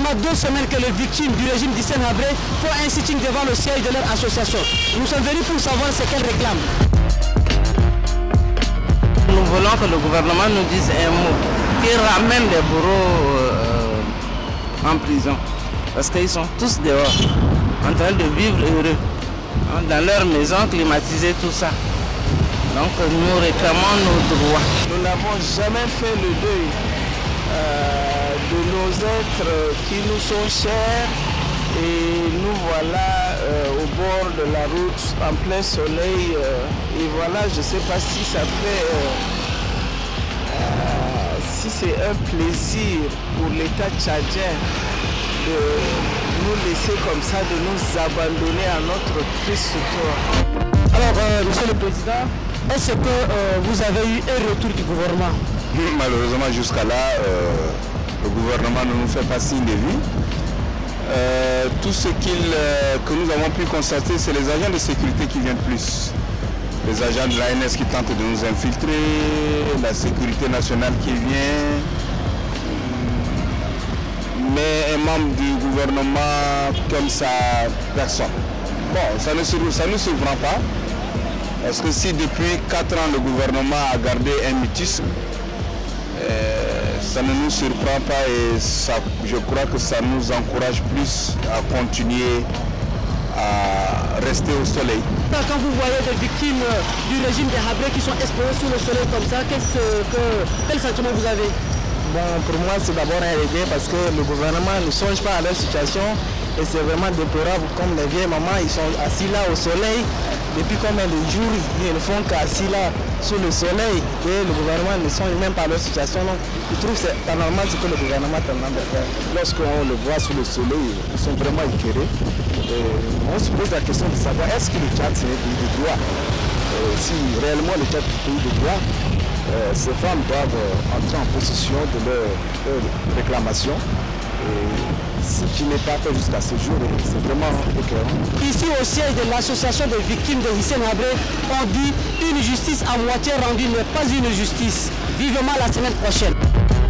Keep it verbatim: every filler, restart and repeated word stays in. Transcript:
quasiment deux semaines que les victimes du régime d'Hissène Habré font un sitting devant le siège de leur association. Nous sommes venus pour savoir ce qu'elles réclament. Nous voulons que le gouvernement nous dise un mot qui ramène les bourreaux euh, en prison. Parce qu'ils sont tous dehors, en train de vivre heureux, dans leur maison climatisée, tout ça. Donc nous réclamons nos droits. Nous n'avons jamais fait le deuil euh, de nos êtres qui nous sont chers. Et nous voilà euh, au bord de la route, en plein soleil. Euh, et voilà, je ne sais pas si ça fait... Euh, euh, si c'est un plaisir pour l'État tchadien de nous laisser comme ça, de nous abandonner à notre triste sort. Alors, euh, Monsieur le Président, est-ce que euh, vous avez eu un retour du gouvernement? Malheureusement, jusqu'à là, euh, le gouvernement ne nous fait pas signe de vie. Euh, tout ce qu'il, euh, que nous avons pu constater, c'est les agents de sécurité qui viennent plus. Les agents de l'A N S qui tentent de nous infiltrer, la sécurité nationale qui vient. Mais un membre du gouvernement comme ça, personne. Bon, ça ne ça nous surprend pas. Parce que si depuis quatre ans le gouvernement a gardé un mutisme, euh, ça ne nous surprend pas et ça, je crois que ça nous encourage plus à continuer à rester au soleil. Quand vous voyez des victimes du régime des Habré qui sont exposées sous le soleil comme ça, que, quel sentiment vous avez? Bon, pour moi, c'est d'abord un regret parce que le gouvernement ne songe pas à leur situation et c'est vraiment déplorable. Comme les vieilles mamans, ils sont assis là au soleil. Depuis combien de jours, ils ne font qu'assis là sous le soleil et le gouvernement ne songe même pas à leur situation. Donc, je trouve que c'est anormal ce que le gouvernement est en train de faire. Lorsqu'on le voit sous le soleil, ils sont vraiment écœurés. On se pose la question de savoir est-ce que le Tchad c'est un pays de droit? euh, Si réellement le Tchad est un pays de droit, euh, ces femmes doivent euh, entrer en possession de leurs leur réclamations. Ce qui n'est pas fait jusqu'à ce jour, c'est vraiment écœurant. Ici au siège de l'association des victimes de Hissène Habré, on dit une justice à moitié rendue n'est pas une justice. Vivement la semaine prochaine.